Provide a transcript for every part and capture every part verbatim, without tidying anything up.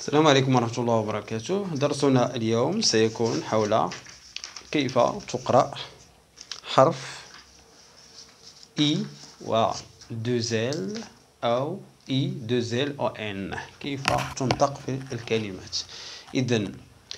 السلام عليكم ورحمة الله وبركاته. درسنا اليوم سيكون حول كيف تقرأ حرف I و deux L أو I deux L O N، كيف تنطق في الكلمات. إذن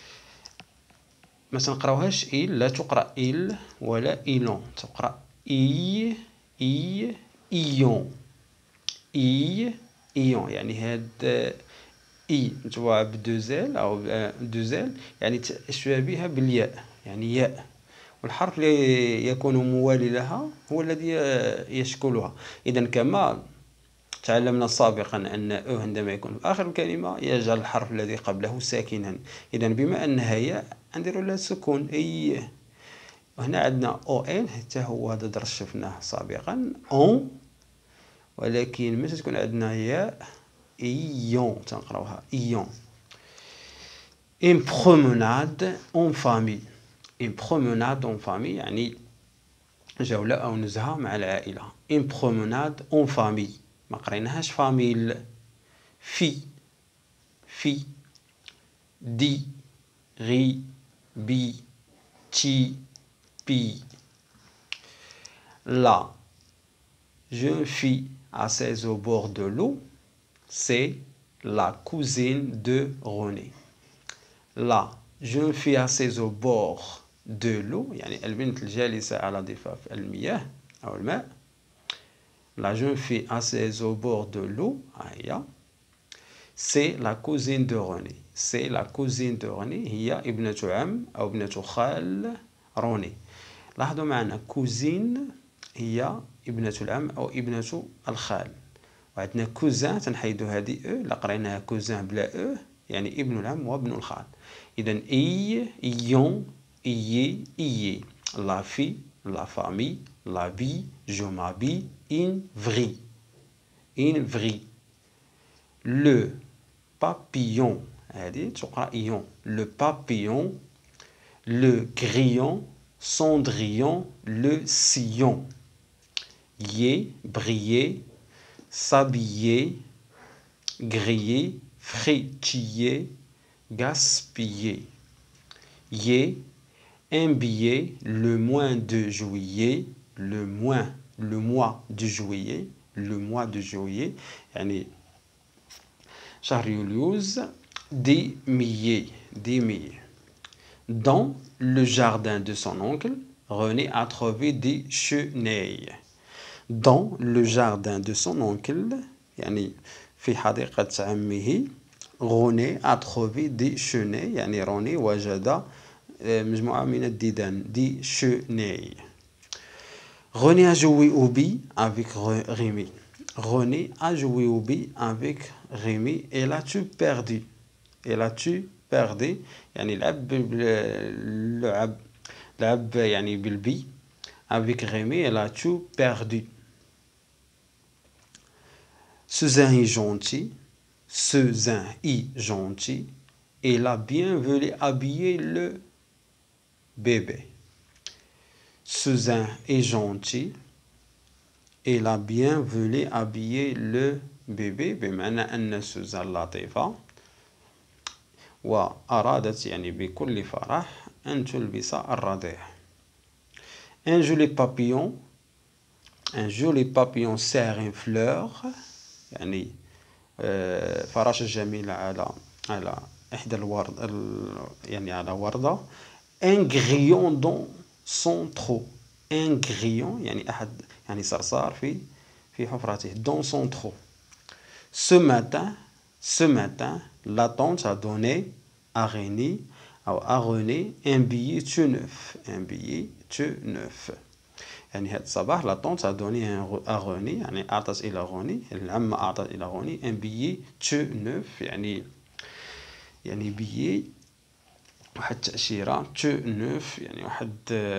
ما تنقراوهاش إل، لا تقرأ إل ولا إيلون، تقرأ إي إي إيون إي إيون. يعني هاد إي متبوعة بدوزيل أو دوزيل، يعني تشبه بالياء، يعني ياء، والحرف اللي يكون موالي لها هو الذي يشكلها. إذا كما تعلمنا سابقا أن أو عندما يكون في آخر الكلمة يجعل الحرف الذي قبله ساكنا. إذا بما أنها ياء نديرو لها سكون إي. وهنا عندنا أو إن، حتى هو هذا درس شفناه سابقا أون، ولكن متى تكون عندنا ياء إيون تنقراوها إيون. Une promenade en famille. Une promenade en famille يعني جولة أو نزهة مع العائلة. Une promenade en famille، ما قريناهاش فاميل. في في دي غي بي تي بي. La jeune fille assise au bord de l'eau, c'est la cousine de René. La jeune fille assise au bord de l'eau، يعني البنت الجالسة على ضفاف المياه أو الماء. La jeune fille assise au bord de l'eau، c'est la cousine de René. C'est la cousine de René، هي ابنة عم أو ابنة خال روني. لاحظوا معنا كوزين هي ابنة العم أو ابنة الخال، وعندنا كوزان تنحيدو هذه أو، لا قريناها كوزان بلا أو يعني ابن العم وابن الخال. إذا إي إيون إيي إيي. لا في لا فامي لا بي جو مابي إن فري إن فري. لو بابيون هذه تقرأ إيون. لو بابيون لو غريون سوندريون لو سيون. يي بريي s'habiller, griller, frétiller, gaspiller. Yé, un billet le mois de juillet, le mois, le mois de juillet, le mois de juillet, يعني شهر يوليوز. Des milliers, des milliers. Dans le jardin de son oncle, René a trouvé des chenilles. Dans le jardin de son oncle، يعني في حديقة عمه، René a trouvé des chenilles، يعني روني وجد مجموعة من الديدان، des chenilles. René a joué au billes avec Rémi. René a joué au billes avec Rémi. Et l'as-tu perdu؟ Et l'as-tu perdu؟ يعني لعب لعب لعب يعني بالبي avec Rémi. Et l'as-tu perdu؟ Suzanne est gentil, Suzanne est gentil, il a bien voulu habiller le bébé. Suzanne est gentil, il a bien voulu habiller le bébé، بمعنى أن سوزان لطيفة وأرادت يعني بكل فرح أن تلبس الرضيع. Un joli papillon un joli papillon sert une fleur، يعني فراشة جميلة على على إحدى الورد يعني على وردة. un grillon dans son trou. un grillon يعني أحد يعني صرصار في في حفرته. dans son trou. ce matin ce matin la tante a donné à René أو à René un billet tout neuf. un billet tout neuf. يعني هذا الصباح لا طونت a donné à René، يعني أعطت إلى روني، العمة أعطت إلى روني un billet tout neuf، يعني يعني بيي واحد التأشيرة tout neuf، يعني واحد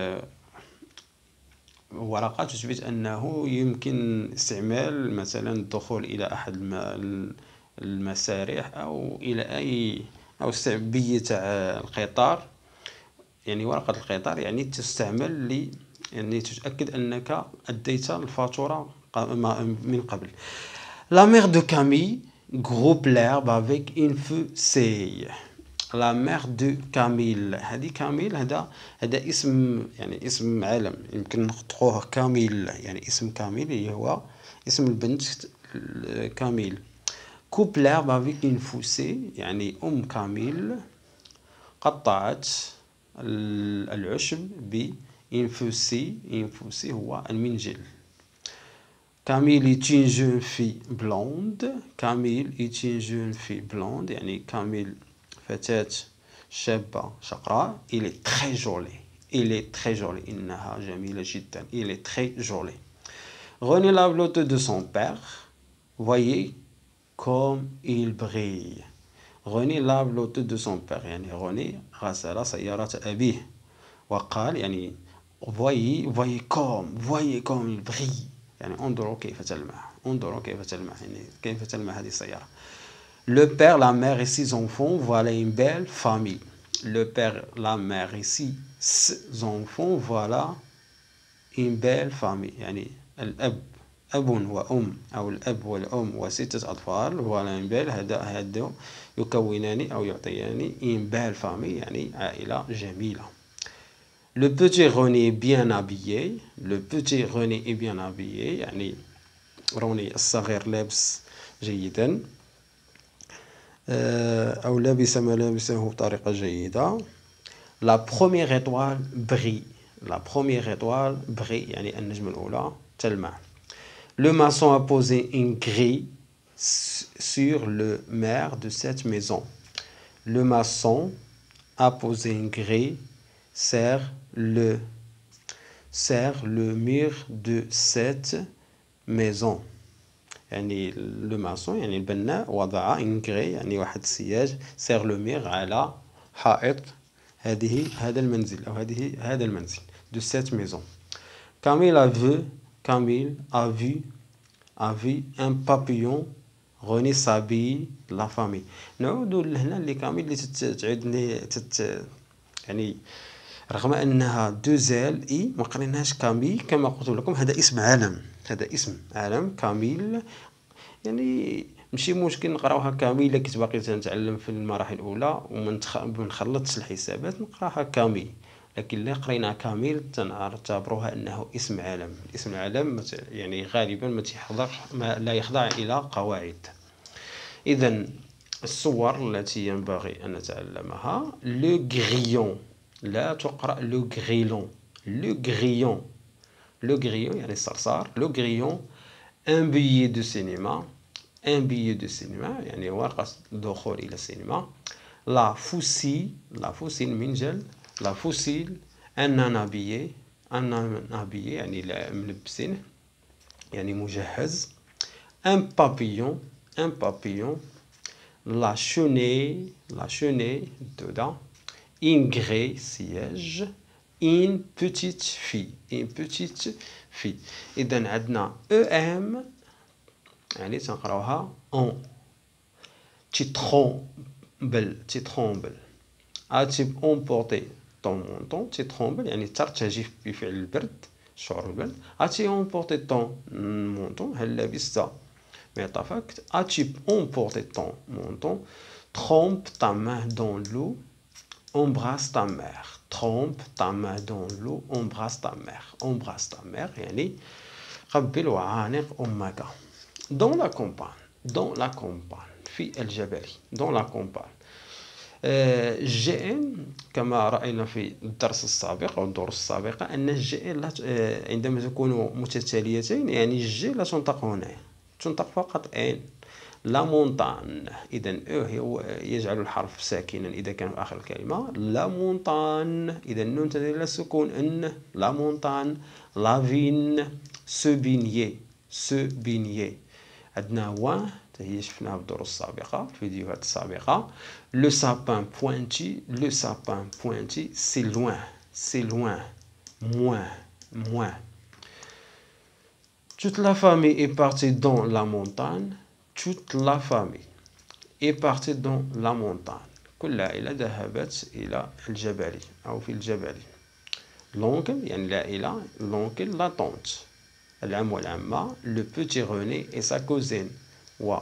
ورقة تثبت أنه يمكن استعمال مثلا الدخول إلى أحد المسارح أو إلى أي أو بيي تاع القطار، يعني ورقة القطار يعني تستعمل ل يعني تتأكد أنك أديت الفاتورة من قبل. La mère de Camille groupe l'herbe avec une fusée. La mère de Camille. هذه كاميل هذا هذا اسم يعني اسم عالم يمكن نطقوه كاميل يعني اسم كاميل اللي هو اسم البنت كاميل. coupe l'herbe avec une fusée يعني أم كاميل قطعت العشب ب une fusée une fusée هو المنجل. Camille est une jeune fille blonde. Camille est une jeune fille blonde يعني كاميل فتاة شابة شقراء. Il est très joli. Il est très joli. إنها جميلة جدا. Il est très joli. René lave l'auto de son père. Voyez comme il brille. René lave l'auto de son père يعني روني غسل سيارة أبيه. وقال يعني voyez voyez comme voyez comme il brille يعني انظروا كيف تلمع انظروا كيف تلمع يعني كيف تلمع هذه السيارة. Le père, la mère et six enfants, voilà une belle famille. Le père, la mère et six enfants, voilà une belle famille. يعني الأب أب وأم أو الأب والأم وستة أطفال voilà une belle هذا هذا يكونان أو يعطيان une belle famille يعني عائلة جميلة. Le petit René est bien habillé. Le petit René est bien habillé يعني روني الصغير لابس جيدا أو لبس ملابسه بطريقة جيدة. La première étoile brille. La première étoile brille يعني النجمة الأولى تلمع. Le maçon a posé une grille sur le mur de cette maison. Le maçon a posé une grille sur le sur le mur de cette maison. يعني لو ماسون يعني البناء وضع إنكغي يعني واحد السياج سير لو ميغ على حائط هذه هذا المنزل أو هذه هذا المنزل دو سيت ميزون. كاميل a vu Camille a vu a vu un papillon. René s'habille la famille. نعودوا لهنا اللي كاميل اللي تعيد لي تت يعني رغم أنها دو زيل إي ما قريناش كاميل كما قلت لكم هذا اسم عالم هذا اسم عالم كاميل يعني ماشي مشكل نقراوها كاميل كنت باقي تنتعلم في المراحل الأولى وما نخلطش الحسابات نقراها كاميل لكن اللي قرينا كاميل تنعتبروها أنه اسم عالم. اسم العالم يعني غالبا ما تيحضر ما لا يخضع إلى قواعد. إذن الصور التي ينبغي أن نتعلمها لو غريون لا تقرأ لو غريلون لو غريون لو غريون يعني الصرصار. لو غريون ان بيي دو سينما ان بيي دو سينما يعني ورقة دخول إلى السينما. لا فوسي لا فوسي المنجل. لا فوسيل ان نابيي ان نابيي يعني ملبسين يعني مجهز. ان بابيون ان بابيون. La chenille, la chenille dedans. Une grille, siège. Une petite fille, une petite fille. إذن عندنا E M يعني تنقراوها on. تيتخومبل تيتخومبل. أتي emporter ton menton. تيتخومبل يعني ترتجف بفعل البرد شعور البرد. أتي emporter ton menton هل لبست معطفك. As-tu emporté ton menton. Trempe ta main dans l'eau. Embrasse ta mère. Trempe ta main dans l'eau. Embrasse ta mère. Embrasse ta mère يعني قبل وعانق أمك. Dans la campagne. Dans la campagne. في الجبل. Dans la campagne. الجئ كما رأينا في الدرس السابق أو الدروس السابقة أن الجئ عندما تكون متتاليتين يعني الجئ لا تنطق هنا تنطق فقط ان. لا مونطان إذن هو يجعل الحرف ساكنا إذا كان في آخر الكلمة. لا مونطان إذا النون تدل على السكون ان. لا مونطان. لا فين. سو بينيي سو بينيي. عندنا وان هي شفناها في الدروس السابقة في الفيديوهات السابقة. لو سابان بوينتي. لو سابان بوينتي سي لوان سي لوان موان موان. Toute la famille est partie dans la montagne. Toute la famille est partie dans la montagne. كل العائلة ذهبت إلى الجبل أو في الجبل. L'oncle يعني العائلة. L'oncle la tante. العم والعمة. Le petit René et sa cousine. و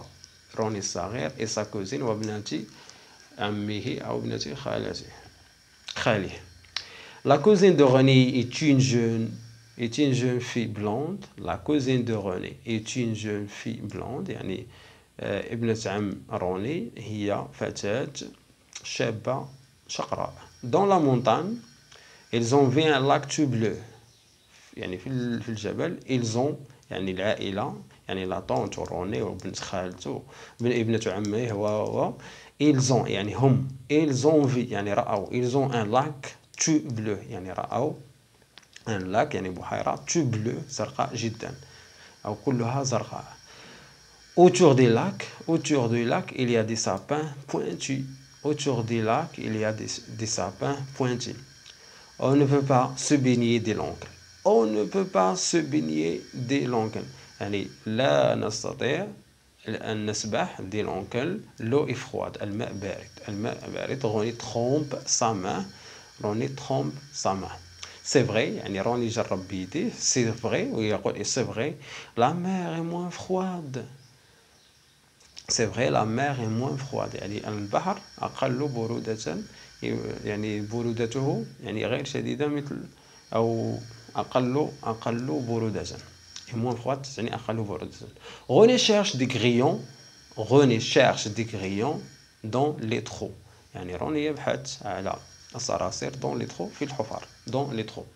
روني الصغير et sa cousine وابنة عمه أو ابنة خالته خاله. La cousine de René est une jeune est une jeune fille blonde. La cousine de René est une jeune fille blonde. يعني ابنة عم روني هي فتاة شابة شقراء. Dans la montagne, ils ont vu un lac tout bleu. يعني في في الجبل ils ont يعني العائلة يعني لا طونت وروني وبنت خالته ابنة عمه و ils ont يعني هم ils ont vu يعني رأوا ils ont un lac tout bleu يعني رأوا un lac يعني بحيرة tout bleu زرقاء جدا أو كلها زرقاء. Autour du lac autour du lac il y a des sapins pointus. Autour du lac il y a des, des sapins pointus. On ne peut pas se baigner des longues. On ne peut pas se baigner des longues. يعني لا نستطيع أن نسبح دي لونكل. l'eau est froide الماء بارد الماء بارد. روني trompe sa main روني trompe sa main. c'est vrai يعني روني جرب بيديه c'est vrai ويقول c'est vrai la mer est moins froide. c'est vrai la mer est moins froide يعني البحر أقل برودة يعني برودته يعني غير شديدة مثل أو أقل أقل برودة. moins froide يعني أقل برودة. René cherche des grillons. René cherche des grillons dans les trous. يعني روني يبحث على الصراصير dans les trous في الحفر dans les trous.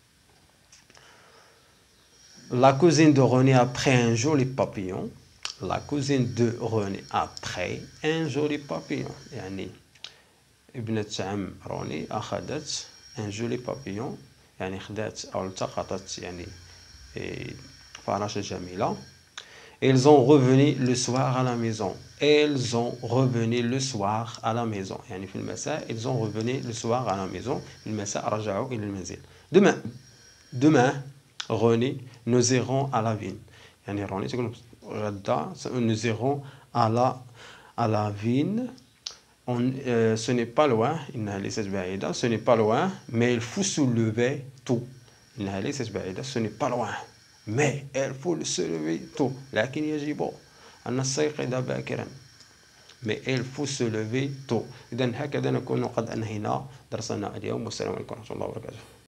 La cousine de René a pris un joli papillon. La cousine de René a pris un joli papillon. يعني ابنة عم روني أخذت un joli papillon يعني خدات أو التقطت يعني فراشة جميلة. Ils ont revenu le soir à la maison. Ils ont revenu le soir à la maison. يعني في المساء ils ont revenu le soir à la maison. في المساء رجعوا إلى المنزل. Demain demain René nous irons à la ville. يعني روني تقول غدا nous irons à la à la ville. On, euh, ce n'est pas loin إنها ليست بعيدة ce n'est pas loin mais il faut se lever tôt. إنها ليست بعيدة ce n'est pas loin mais il faut se lever tôt. لكن يجب أن نستيقظ باكرا mais il faut se lever tôt. إذن هكذا نكون قد أنهينا درسنا اليوم والسلام عليكم ورحمة الله وبركاته.